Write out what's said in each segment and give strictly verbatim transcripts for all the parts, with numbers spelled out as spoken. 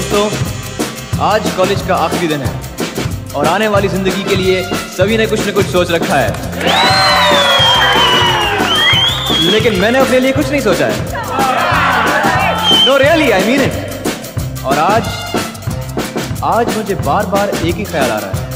दोस्तों, आज कॉलेज का आखिरी दिन है और आने वाली जिंदगी के लिए सभी ने कुछ न कुछ सोच रखा है, लेकिन मैंने अपने लिए कुछ नहीं सोचा है। No really, I mean it. और आज आज मुझे बार बार एक ही ख्याल आ रहा है।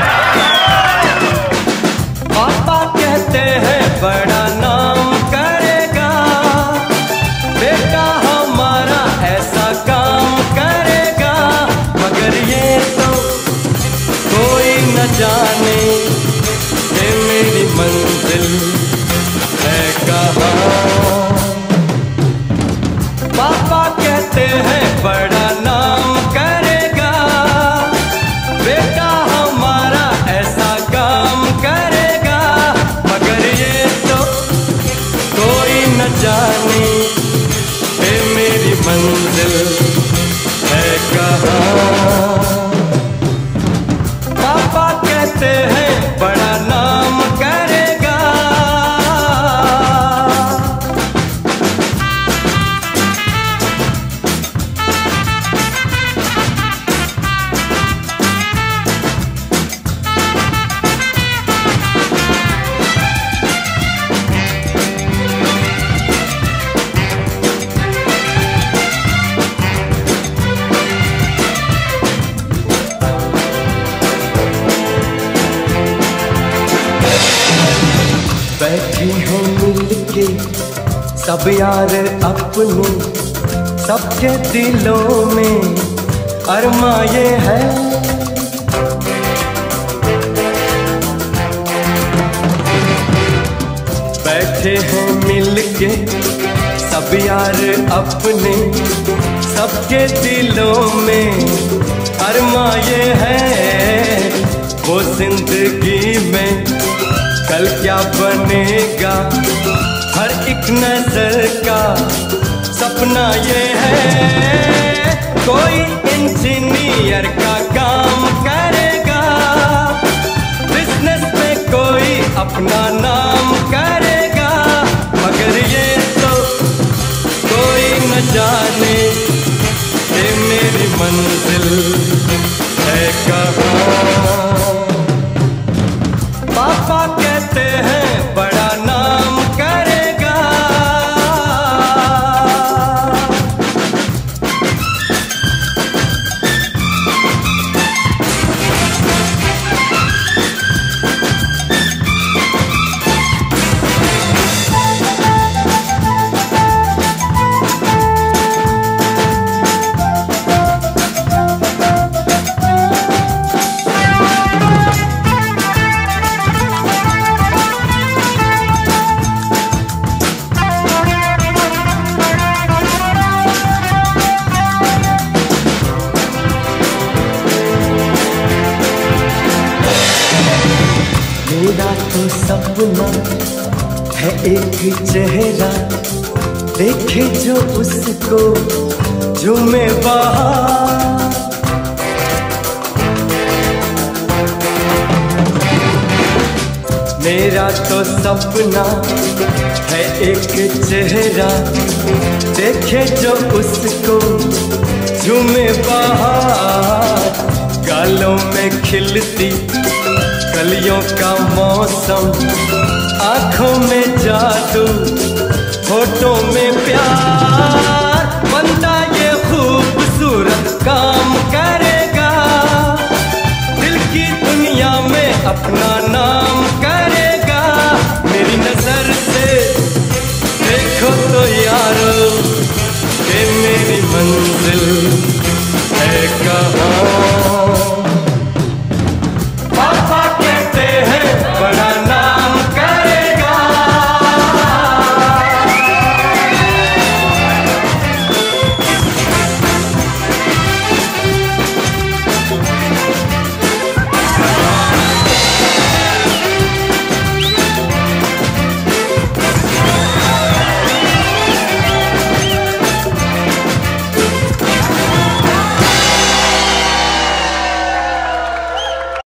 पापा कहते हैं बड़ा नाम करेगा, बेटा हमारा ऐसा काम करेगा, मगर ये तो कोई न जाने कि मेरी मंजिल है कहाँ। पापा कहते हैं बड़ा नाम करेगा, बेटा हमारा ऐसा काम करेगा, मगर ये तो कोई न जाने कि मेरी मंजिल है कहाँ। पापा कहते हैं बड़ा नाम करेगा। बैठी हो मिलके सब यार अपने, सबके दिलों में अरमा ये है। बैठे हैं मिलके सब यार अपने, सबके दिलों में अरमा ये है। वो जिंदगी में कल क्या बनेगा, हर एक नजर का सपना ये है। कोई इंजीनियर का काम करेगा, बिजनेस में कोई अपना नाम करेगा, मगर ये तो कोई न जाने कि मेरी मंजिल है कहाँ। पापा कहते हैं बड़ा नाम करेगा। मेरा तो सपना है एक चेहरा, देखे जो उसको झूमे बाहर। मेरा तो सपना है एक चेहरा, देखे जो उसको झूमे बाहर। गालों में खिलती कलियों का मौसम, आंखों में जादू, होठों में प्यार। बंदा ये खूबसूरत काम करेगा, दिल की दुनिया में अपना नाम करेगा। मेरी नजर से देखो तो यारो कि मेरी मंजिल है कहाँ।